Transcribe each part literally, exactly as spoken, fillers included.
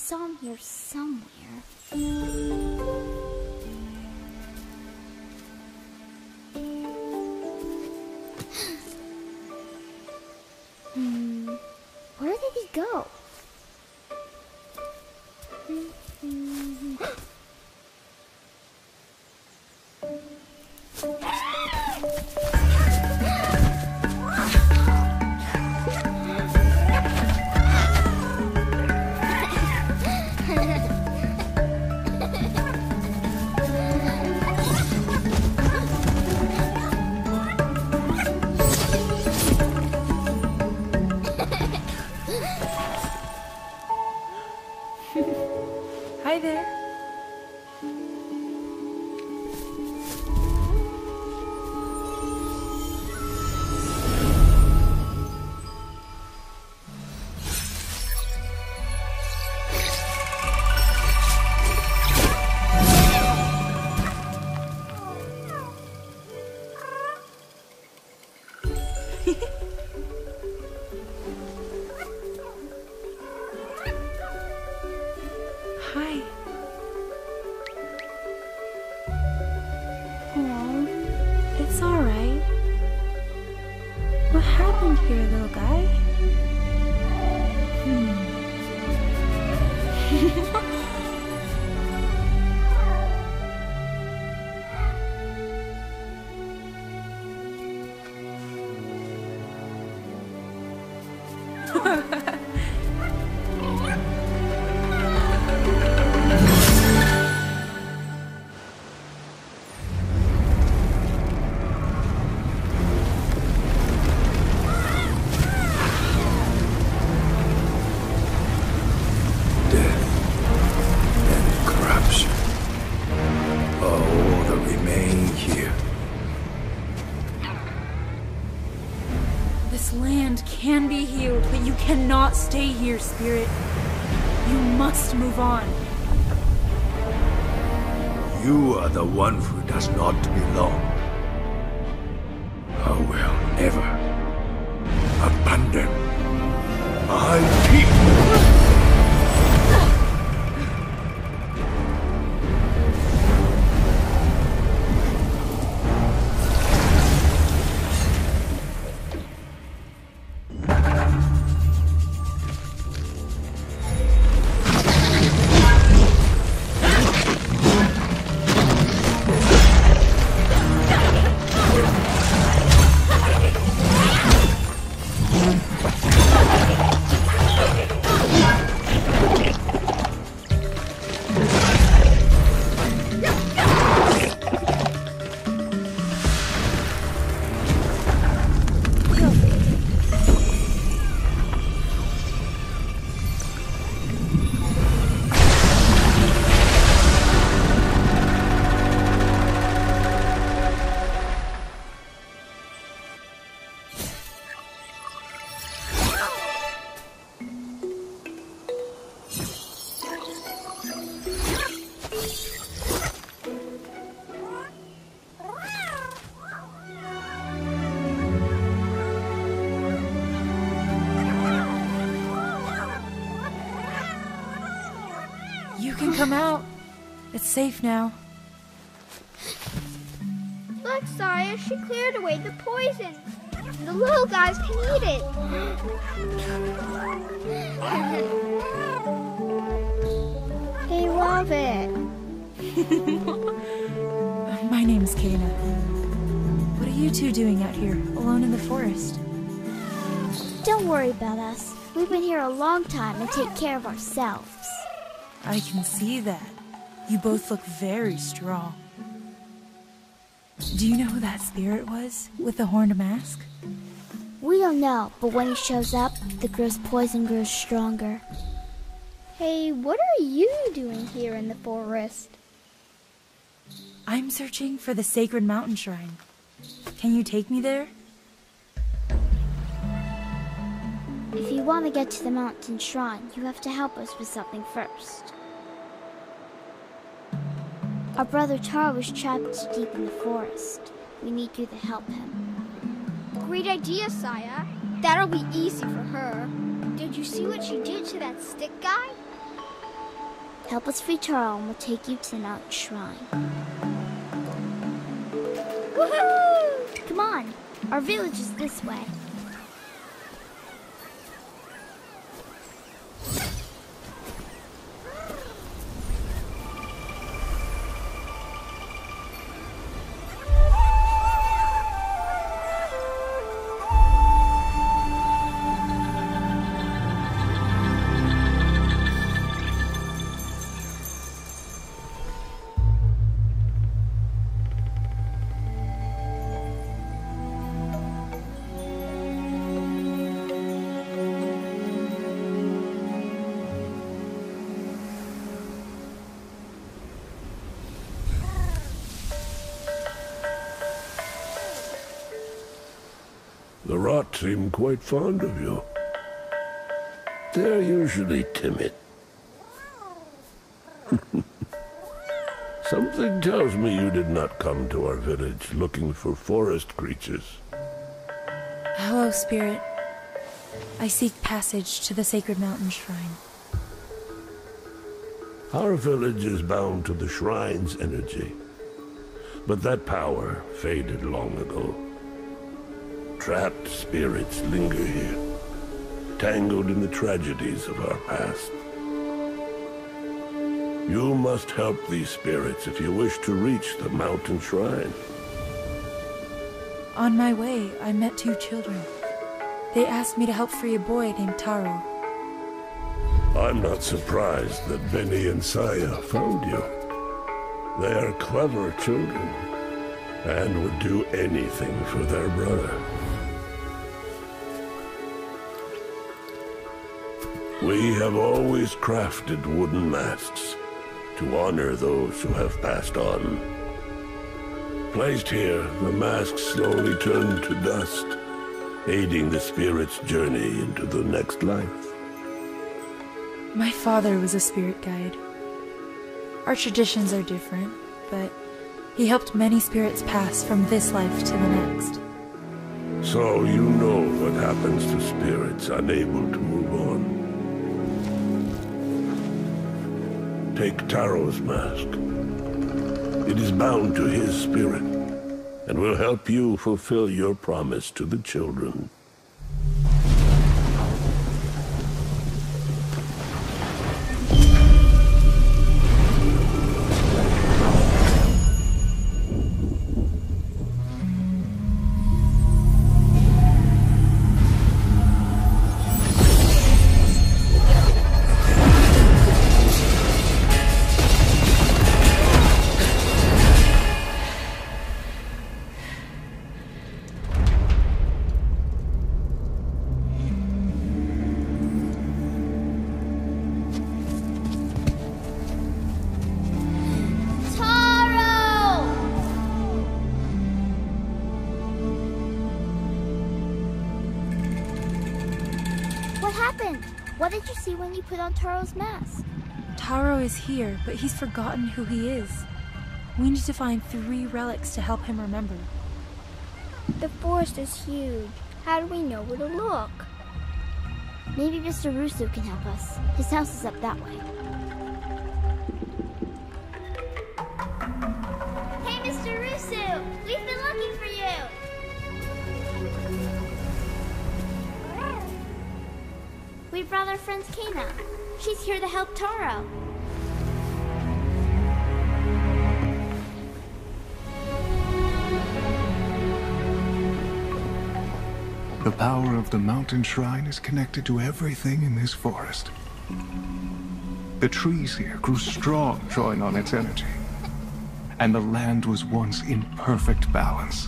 saw him here somewhere. Hmm, where did he go? Hi there. Hi. Oh, it's all right. What happened here, little guy? Hmm. This land can be healed, but you cannot stay here, Spirit. You must move on. You are the one who does not belong. I will never abandon my people. You can come out. It's safe now. Look, Saya, she cleared away the poison. The little guys can eat it. They love it. My name's Kana. What are you two doing out here, alone in the forest? Don't worry about us. We've been here a long time and take care of ourselves. I can see that. You both look very strong. Do you know who that spirit was, with the horned mask? We don't know, but when he shows up, the girl's poison grows stronger. Hey, what are you doing here in the forest? I'm searching for the sacred mountain shrine. Can you take me there? If you want to get to the mountain shrine, you have to help us with something first. Our brother Taro was trapped deep in the forest. We need you to help him. Great idea, Saya. That'll be easy for her. Did you see what she did to that stick guy? Help us free Taro and we'll take you to the mountain shrine. Woohoo! Come on, our village is this way. The rot seem quite fond of you. They're usually timid. Something tells me you did not come to our village looking for forest creatures. Hello, Spirit. I seek passage to the sacred mountain shrine. Our village is bound to the shrine's energy, but that power faded long ago. Trapped spirits linger here, tangled in the tragedies of our past. You must help these spirits if you wish to reach the mountain shrine. On my way, I met two children. They asked me to help free a boy named Taro. I'm not surprised that Benny and Saya found you. They are clever children, and would do anything for their brother. We have always crafted wooden masks to honor those who have passed on. Placed here, the masks slowly turn to dust, aiding the spirit's journey into the next life. My father was a spirit guide. Our traditions are different, but he helped many spirits pass from this life to the next. So you know what happens to spirits unable to move on. Take Taro's mask. It is bound to his spirit, and will help you fulfill your promise to the children. What did you see when you put on Taro's mask? Taro is here, but he's forgotten who he is. We need to find three relics to help him remember. The forest is huge. How do we know where to look? Maybe Mister Rusu can help us. His house is up that way. Hey, Mister Rusu! We've been looking for you! We brought our friend Kena. She's here to help Taro. The power of the mountain shrine is connected to everything in this forest. The trees here grew strong, drawing on its energy. And the land was once in perfect balance.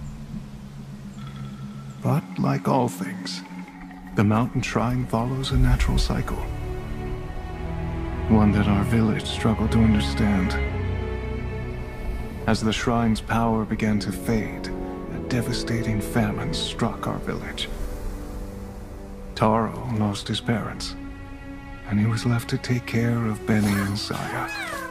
But like all things, the mountain shrine follows a natural cycle. One that our village struggled to understand. As the shrine's power began to fade, a devastating famine struck our village. Taro lost his parents, and he was left to take care of Benny and Saya.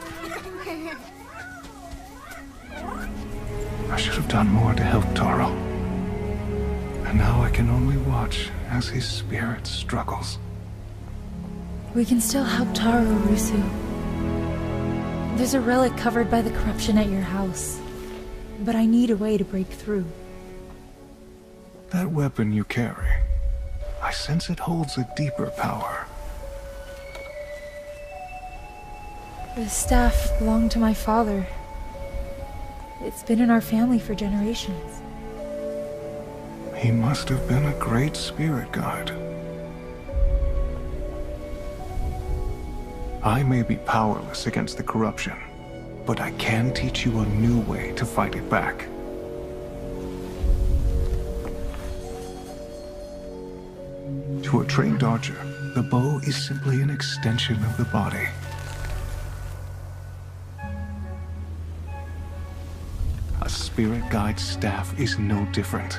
I should have done more to help Taro. And now I can only watch as his spirit struggles. We can still help Taro, Rusu. There's a relic covered by the corruption at your house, but I need a way to break through. That weapon you carry, I sense it holds a deeper power. The staff belonged to my father. It's been in our family for generations. He must have been a great spirit guide. I may be powerless against the corruption, but I can teach you a new way to fight it back. To a trained archer, the bow is simply an extension of the body. A spirit guide's staff is no different.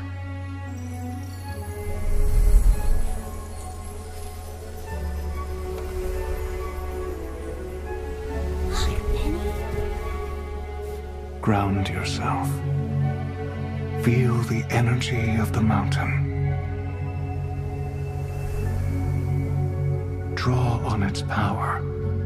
Ground yourself. Feel the energy of the mountain. Draw on its power.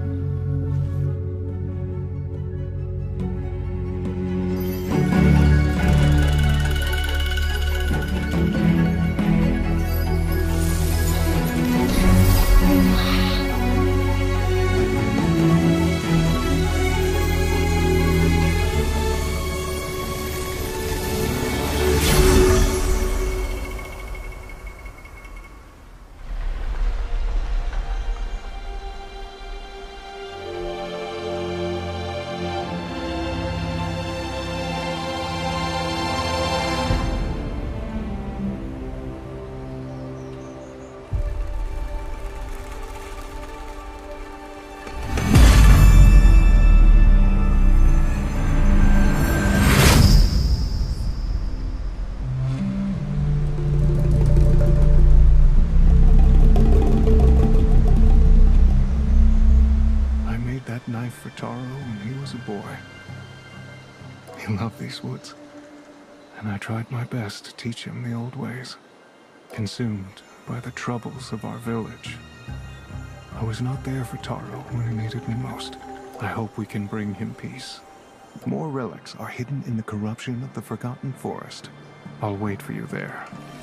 For Taro when he was a boy. He loved these woods, and I tried my best to teach him the old ways. Consumed by the troubles of our village, I was not there for Taro when he needed me most. I hope we can bring him peace. More relics are hidden in the corruption of the Forgotten Forest. I'll wait for you there.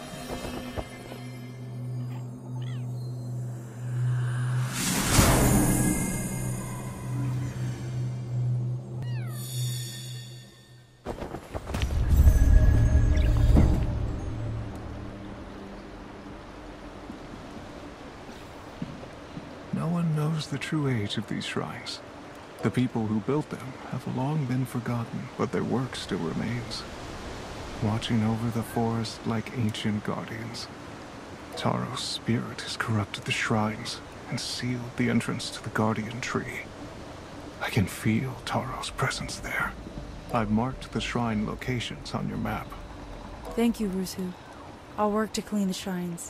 No one knows the true age of these shrines. The people who built them have long been forgotten, but their work still remains, watching over the forest like ancient guardians. Taro's spirit has corrupted the shrines and sealed the entrance to the Guardian Tree. I can feel Taro's presence there. I've marked the shrine locations on your map. Thank you, Rusu. I'll work to clean the shrines.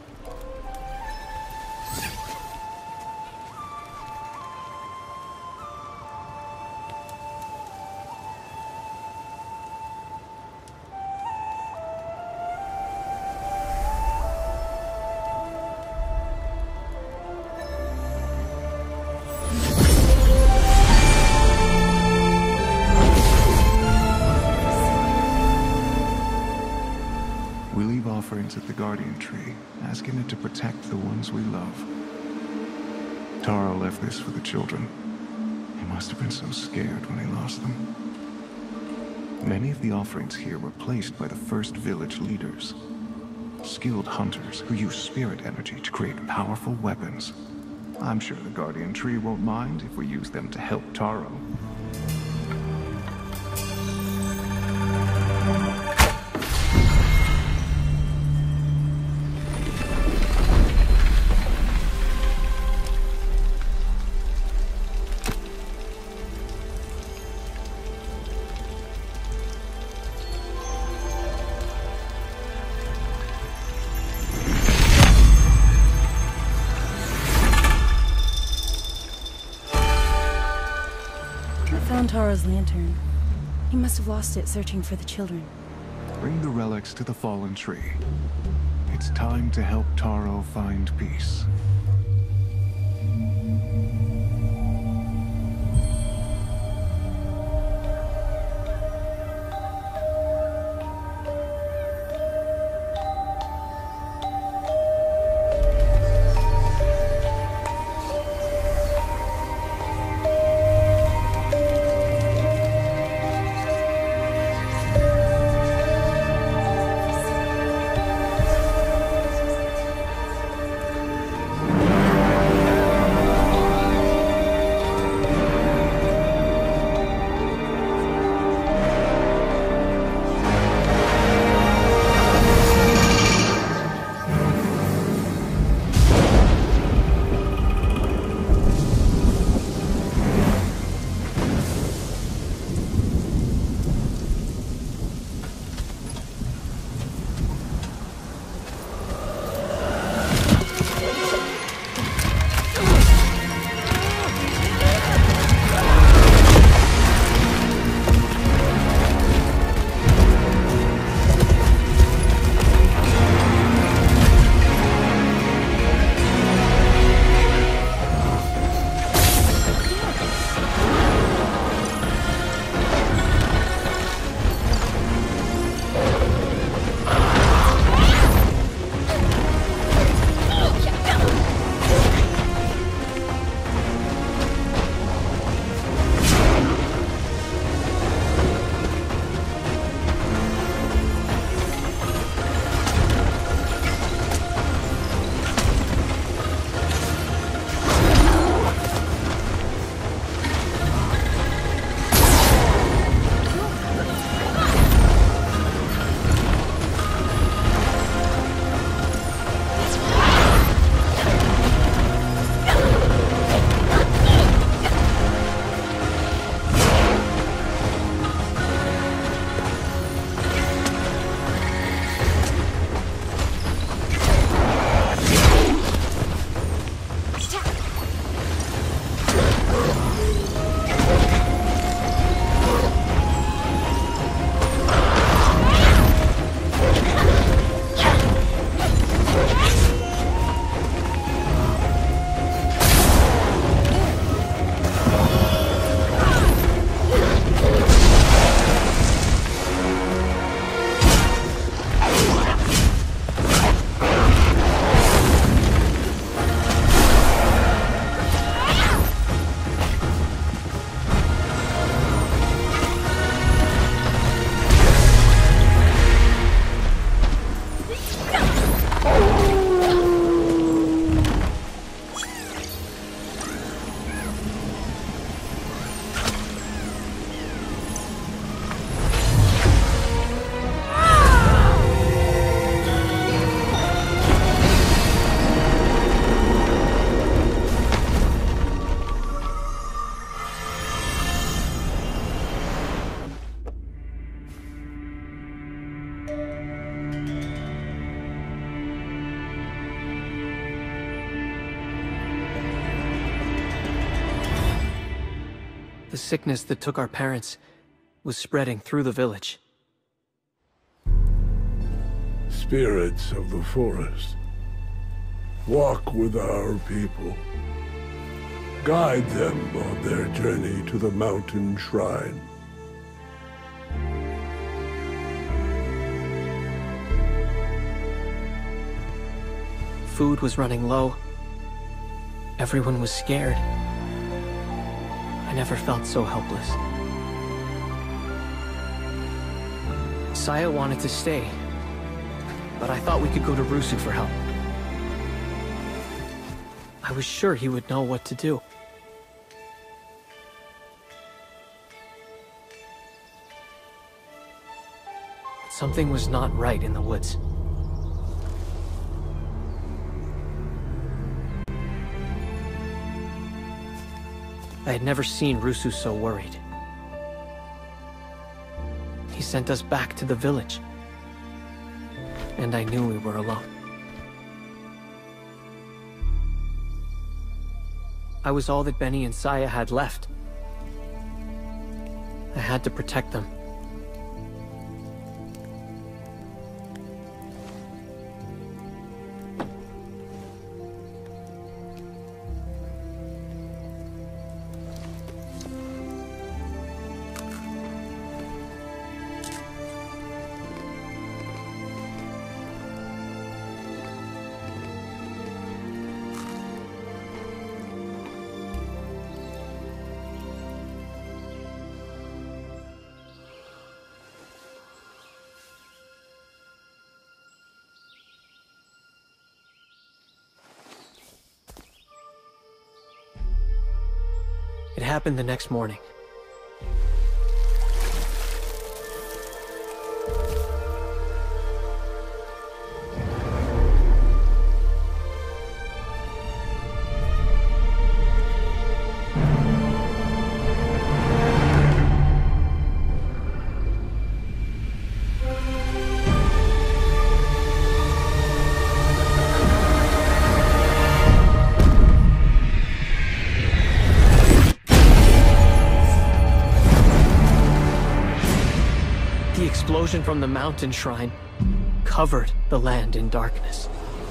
At the Guardian Tree, asking it to protect the ones we love. Taro left this for the children. He must have been so scared when he lost them. Many of the offerings here were placed by the first village leaders, skilled hunters who use spirit energy to create powerful weapons. I'm sure the Guardian Tree won't mind if we use them to help Taro. Taro's lantern. He must have lost it searching for the children. Bring the relics to the fallen tree. It's time to help Taro find peace. sickness that took our parents was spreading through the village. Spirits of the forest, walk with our people. Guide them on their journey to the mountain shrine. Food was running low. Everyone was scared. I never felt so helpless. Saya wanted to stay, but I thought we could go to Rusu for help. I was sure he would know what to do. Something was not right in the woods. I had never seen Rusu so worried. He sent us back to the village, and I knew we were alone. I was all that Benny and Saya had left. I had to protect them. It happened the next morning. The explosion from the mountain shrine covered the land in darkness.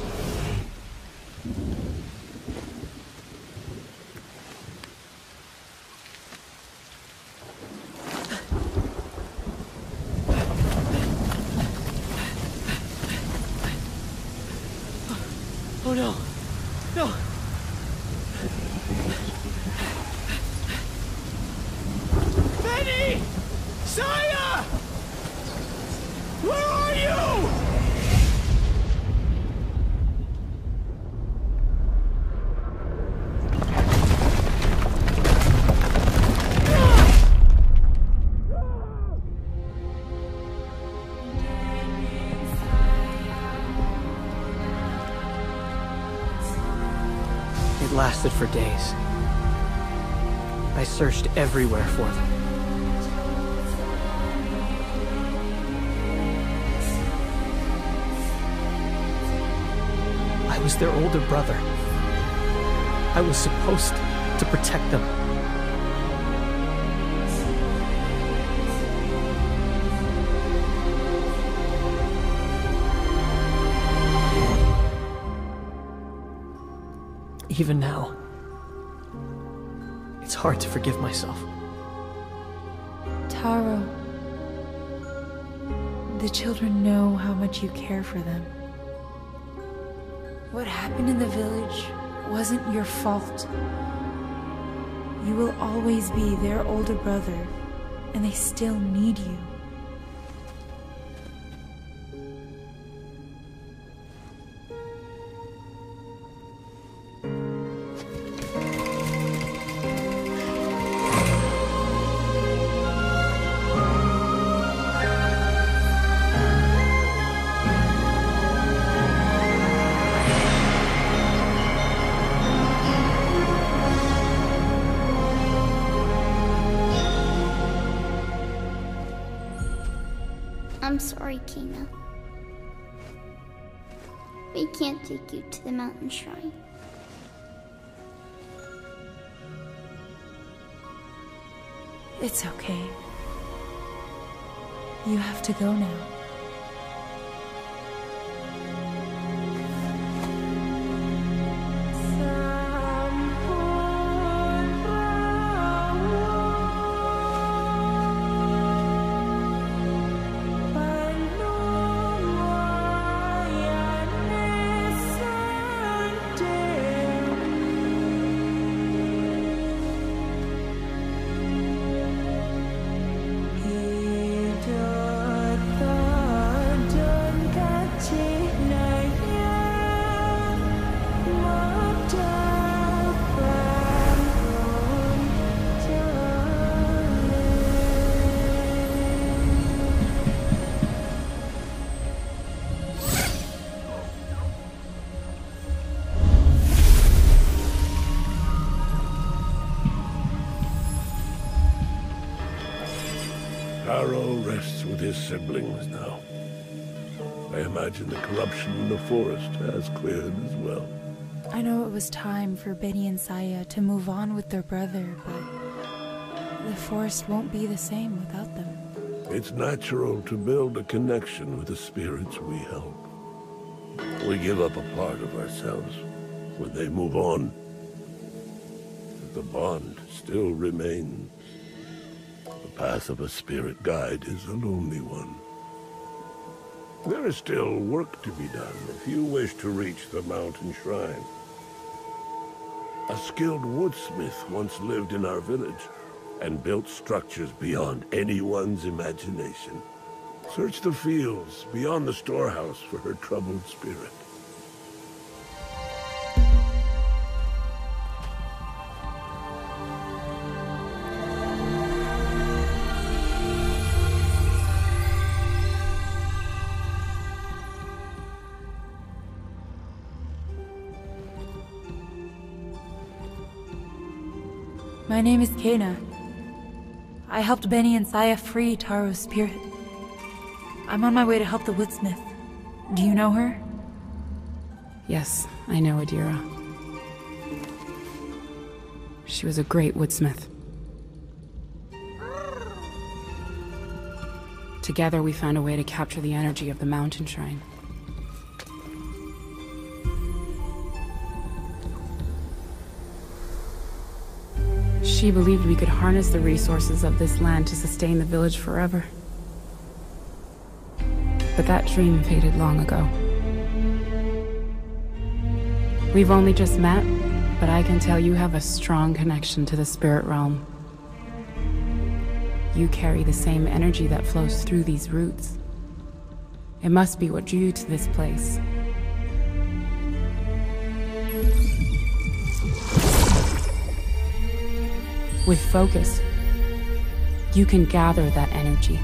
Oh no! No! Benny! Saya! Where are you? It lasted for days. I searched everywhere for them. I was their older brother. I was supposed to protect them. Even now, it's hard to forgive myself. Taro, the children know how much you care for them. What happened in the village wasn't your fault. You will always be their older brother, and they still need you. I'm sorry, Kina. We can't take you to the mountain shrine. It's okay. You have to go now. Taro rests with his siblings now. I imagine the corruption in the forest has cleared as well. I know it was time for Beni and Saya to move on with their brother, but the forest won't be the same without them. It's natural to build a connection with the spirits we help. We give up a part of ourselves when they move on. The bond still remains. The path of a spirit guide is a lonely one. There is still work to be done if you wish to reach the mountain shrine. A skilled woodsmith once lived in our village and built structures beyond anyone's imagination. Search the fields beyond the storehouse for her troubled spirit. My name is Kena. I helped Beni and Saya free Taro's spirit. I'm on my way to help the woodsmith. Do you know her? Yes, I know Adira. She was a great woodsmith. Together we found a way to capture the energy of the mountain shrine. She believed we could harness the resources of this land to sustain the village forever. But that dream faded long ago. We've only just met, but I can tell you have a strong connection to the spirit realm. You carry the same energy that flows through these roots. It must be what drew you to this place. With focus, you can gather that energy.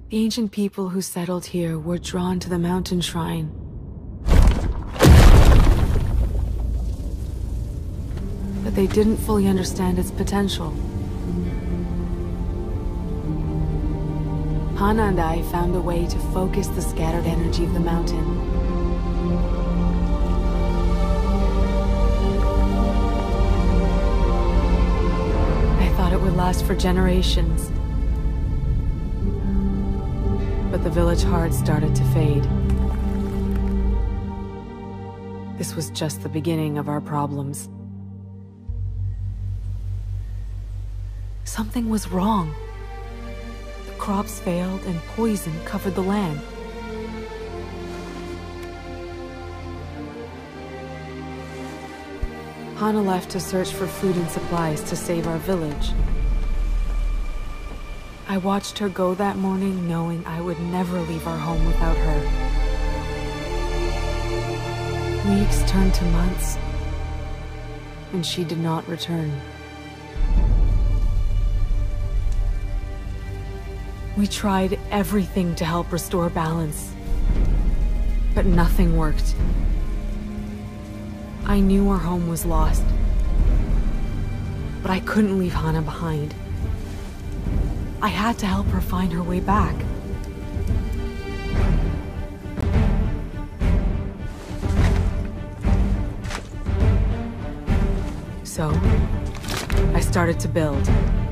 The ancient people who settled here were drawn to the mountain shrine. But they didn't fully understand its potential. Hana and I found a way to focus the scattered energy of the mountain. I thought it would last for generations. But the village heart started to fade. This was just the beginning of our problems. Something was wrong. The crops failed and poison covered the land. Hana left to search for food and supplies to save our village. I watched her go that morning knowing I would never leave our home without her. Weeks turned to months, and she did not return. We tried everything to help restore balance, but nothing worked. I knew our home was lost, but I couldn't leave Hana behind. I had to help her find her way back. So, I started to build.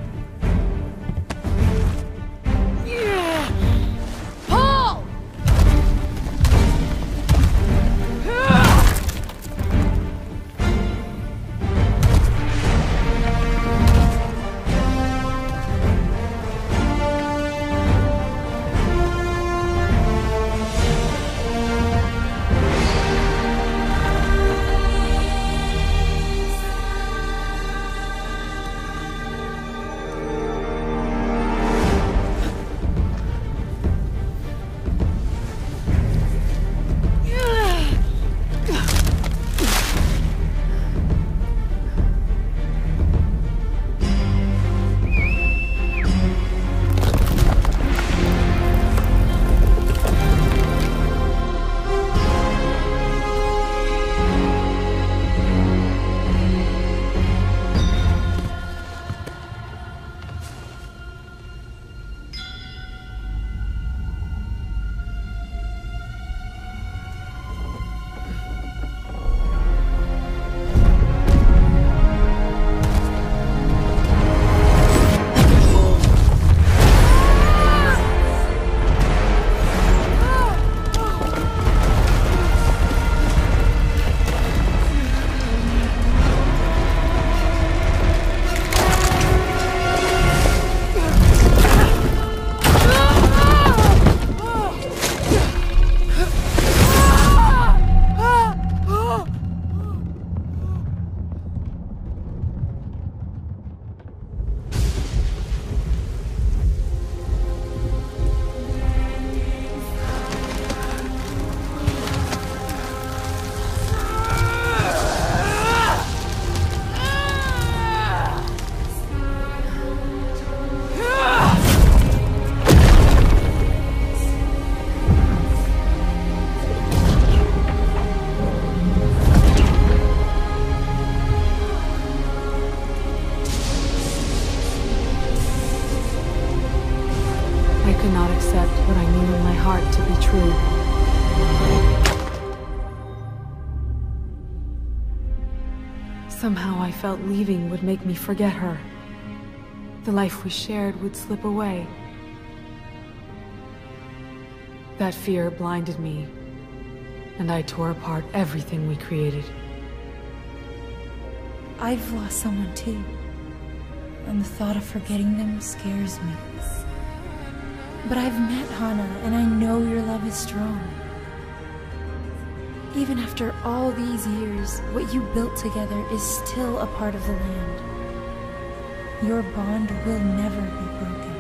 Somehow I felt leaving would make me forget her. The life we shared would slip away. That fear blinded me, and I tore apart everything we created. I've lost someone too, and the thought of forgetting them scares me. But I've met Hana, and I know your love is strong. Even after all these years, what you built together is still a part of the land. Your bond will never be broken.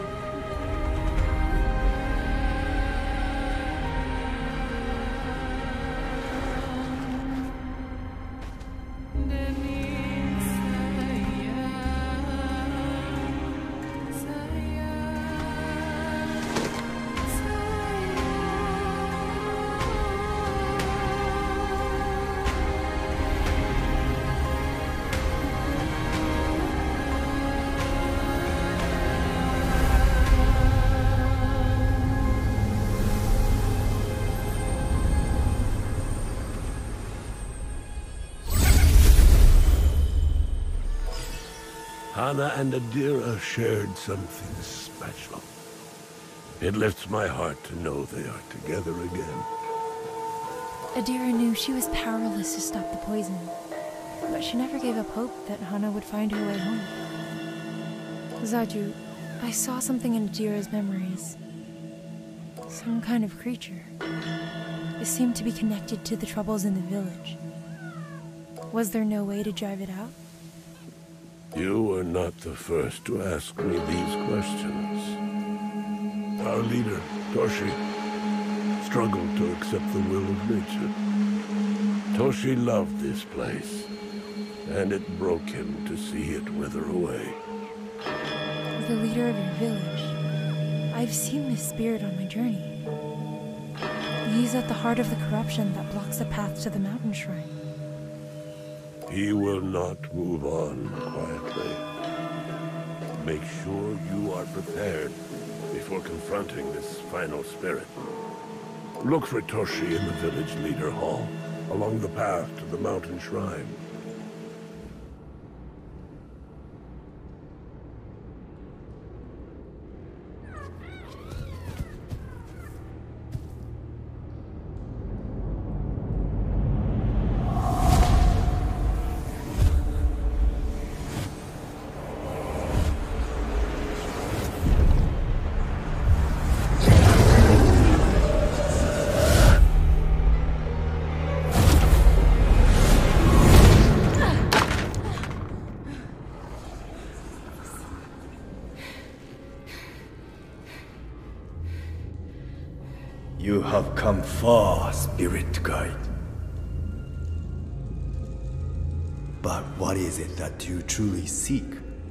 Hana and Adira shared something special. It lifts my heart to know they are together again. Adira knew she was powerless to stop the poison, but she never gave up hope that Hana would find her way home. Zaju, I saw something in Adira's memories. Some kind of creature. It seemed to be connected to the troubles in the village. Was there no way to drive it out? You were not the first to ask me these questions. Our leader, Toshi, struggled to accept the will of nature. Toshi loved this place, and it broke him to see it wither away. The leader of your village. I've seen this spirit on my journey. He's at the heart of the corruption that blocks the path to the mountain shrine. He will not move on quietly. Make sure you are prepared before confronting this final spirit. Look for Toshi in the village leader hall, along the path to the mountain shrine. You have come far, Spirit Guide. But what is it that you truly seek?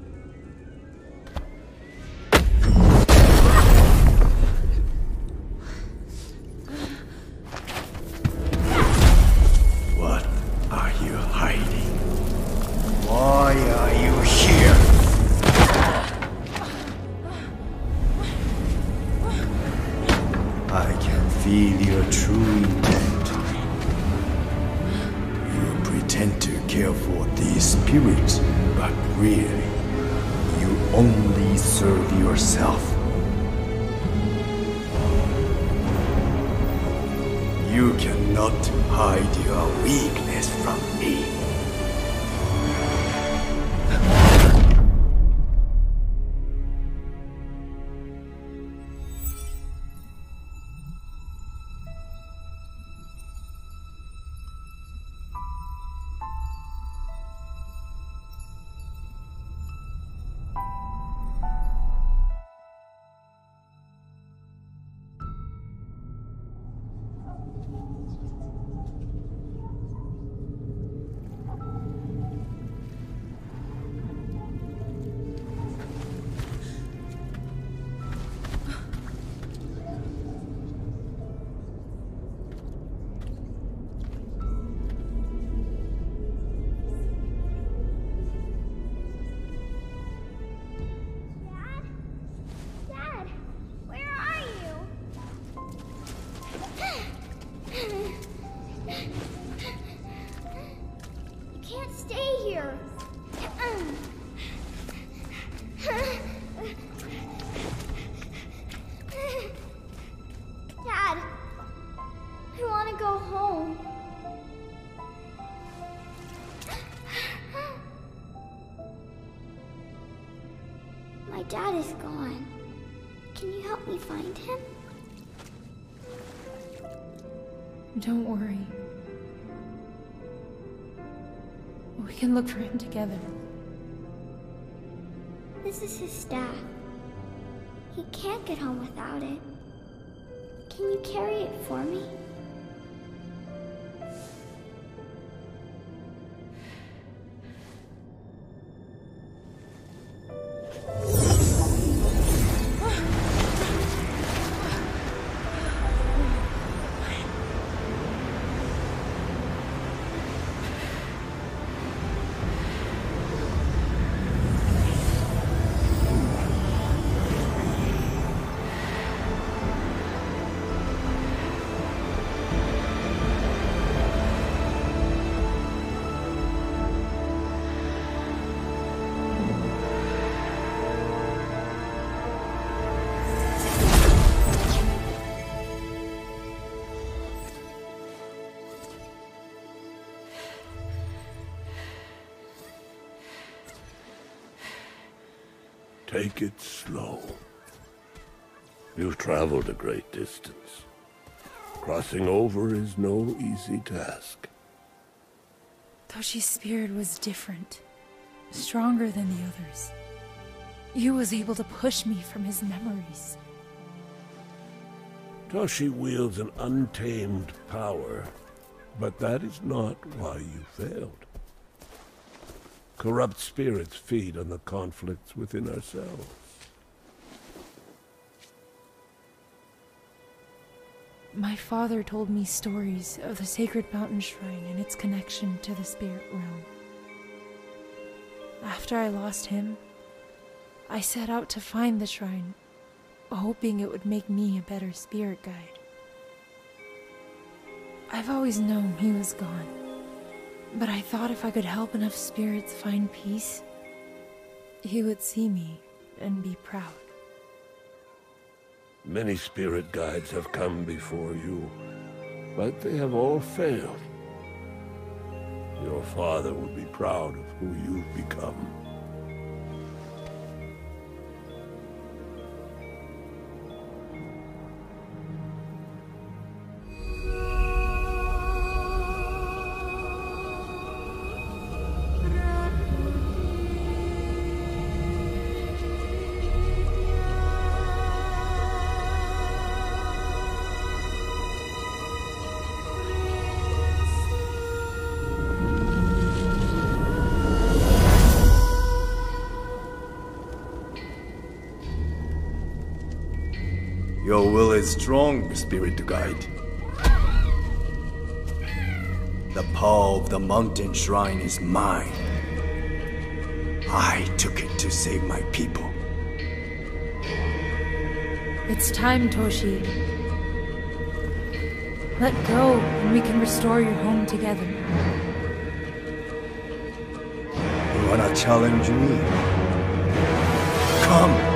What are you hiding? Why are you here? I can feel your true intent. You pretend to care for these spirits, but really, you only serve yourself. You cannot hide your weakness from me. My dad is gone. Can you help me find him? Don't worry. We can look for him together. This is his staff. He can't get home without it. Can you carry it for me? Take it slow. You've traveled a great distance. Crossing over is no easy task. Toshi's spirit was different, stronger than the others. He was able to push me from his memories. Toshi wields an untamed power, but that is not why you failed. Corrupt spirits feed on the conflicts within ourselves. My father told me stories of the Sacred Mountain Shrine and its connection to the spirit realm. After I lost him, I set out to find the shrine, hoping it would make me a better spirit guide. I've always known he was gone, but I thought if I could help enough spirits find peace, he would see me and be proud. Many spirit guides have come before you, but they have all failed. Your father would be proud of who you've become. Your will is strong, Spirit Guide. The power of the mountain shrine is mine. I took it to save my people. It's time, Toshi. Let go, and we can restore your home together. You wanna challenge me? Come!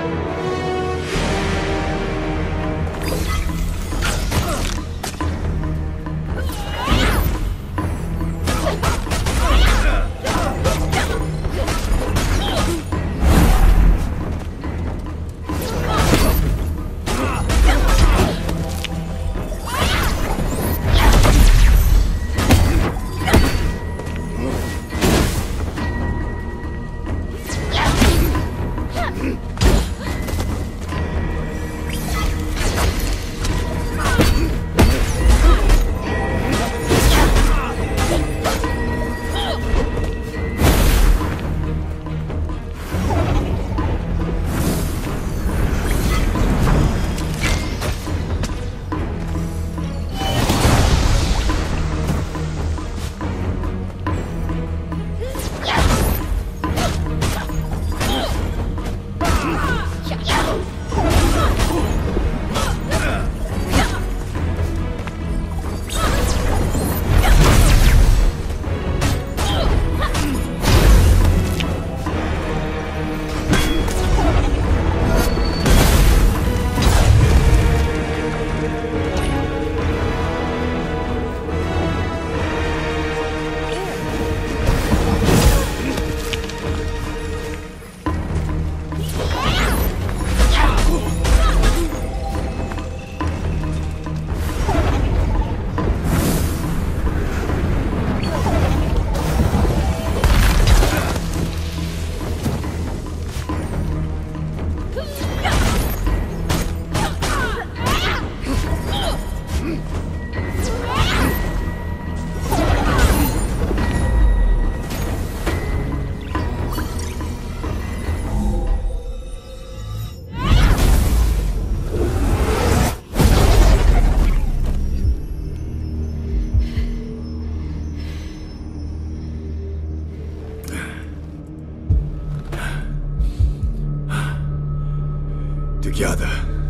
Together,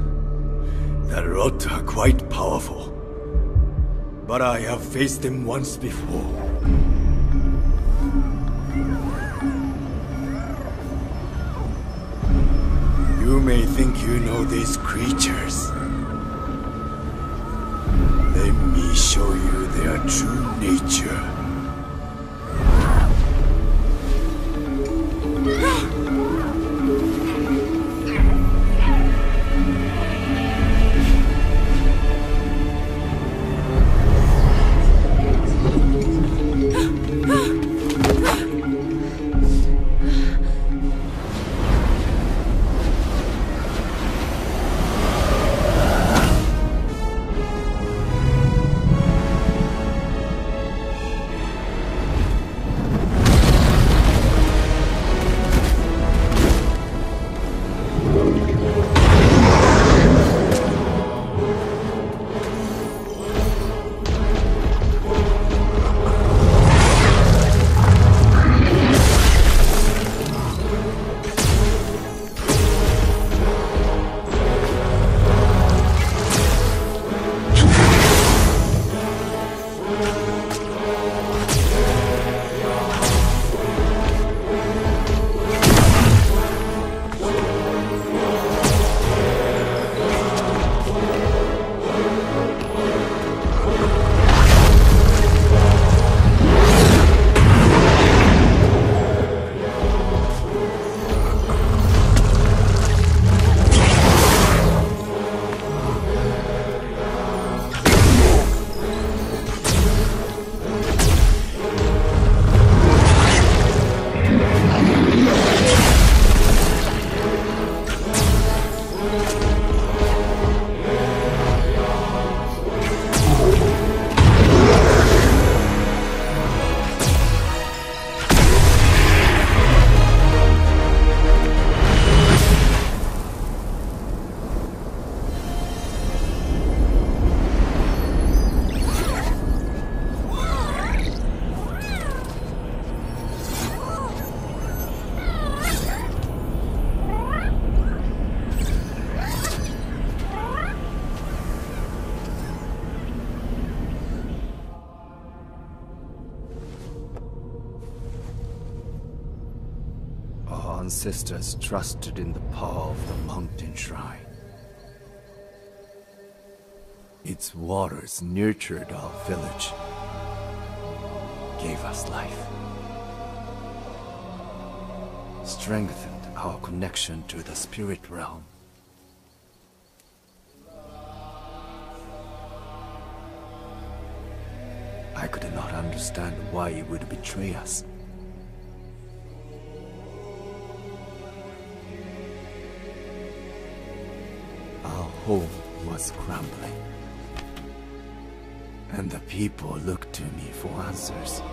the Rot are quite powerful. But I have faced them once before. You may think you know these creatures. Let me show you their true nature. Ancestors trusted in the power of the mountain shrine. Its waters nurtured our village, gave us life, strengthened our connection to the spirit realm. I could not understand why it would betray us. Our home was crumbling, and the people looked to me for answers.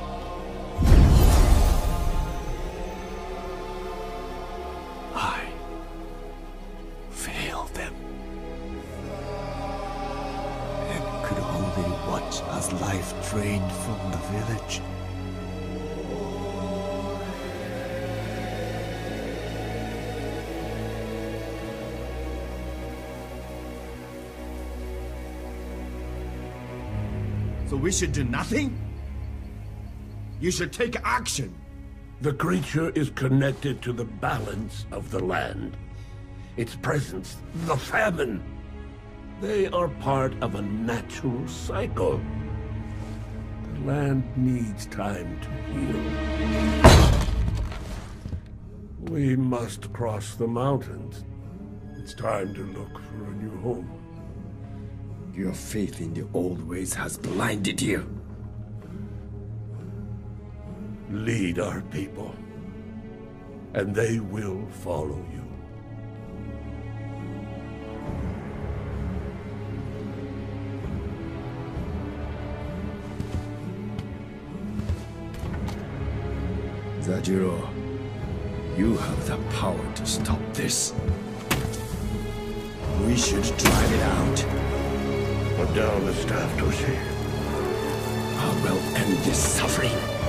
I failed them, and could only watch as life drained from the village. So we should do nothing? You should take action. The creature is connected to the balance of the land. Its presence, the famine. They are part of a natural cycle. The land needs time to heal. We must cross the mountains. It's time to look for a new home. Your faith in the old ways has blinded you. Lead our people, and they will follow you. Zajiro, you have the power to stop this. We should drive it out. Put down the staff, Toshi. I will end this suffering.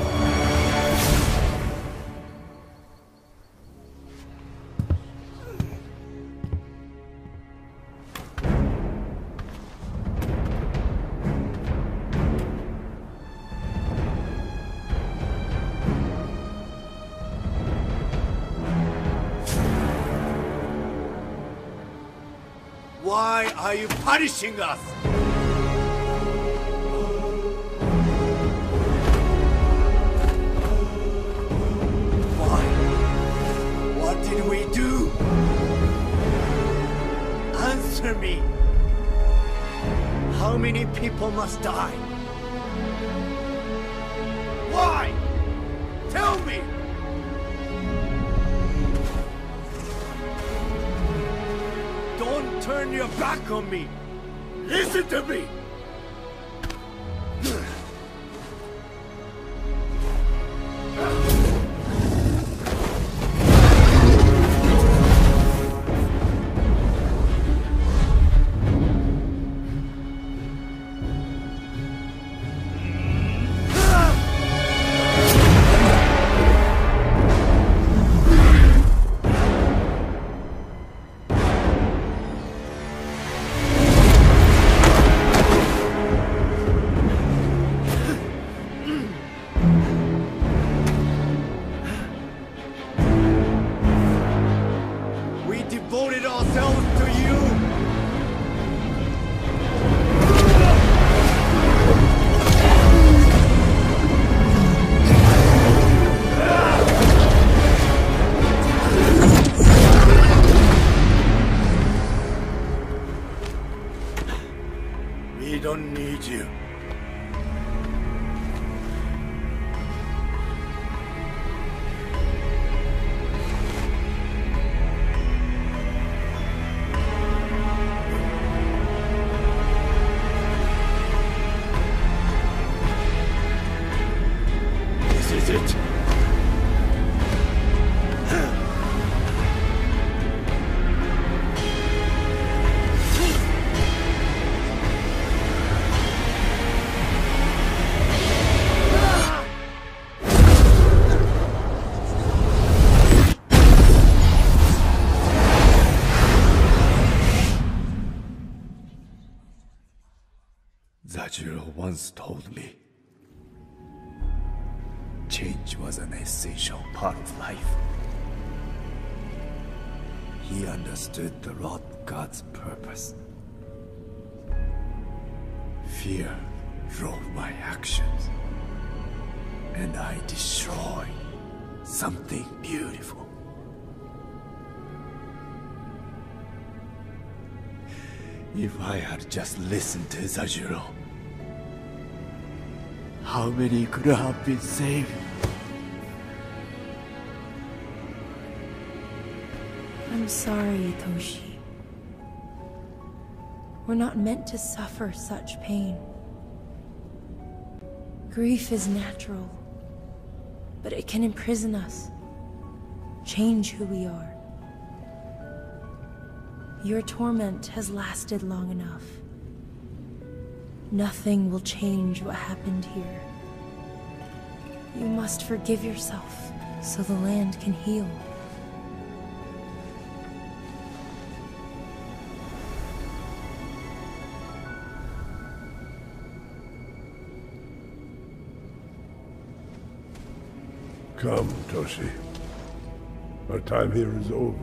Why are you punishing us? Why? What did we do? Answer me. How many people must die? Why? Tell me! Don't turn your back on me! Listen to me! is it? Zajiro once told me, change was an essential part of life. He understood the Lord God's purpose. Fear drove my actions, and I destroyed something beautiful. If I had just listened to Zajiro, how many could have been saved? I'm sorry, Itoshi. We're not meant to suffer such pain. Grief is natural, but it can imprison us, change who we are. Your torment has lasted long enough. Nothing will change what happened here. You must forgive yourself so the land can heal. Come, Toshi. Our time here is over.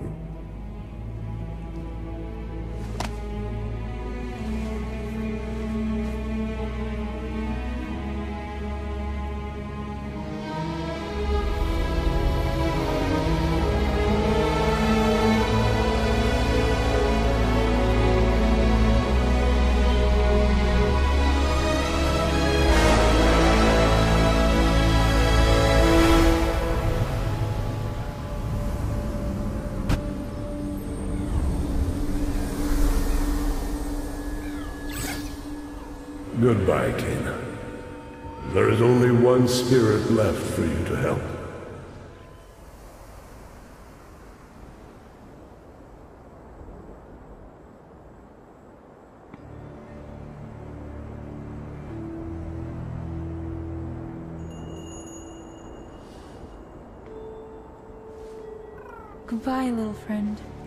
Goodbye, Kena. There is only one spirit left for you to help. Goodbye, little friend.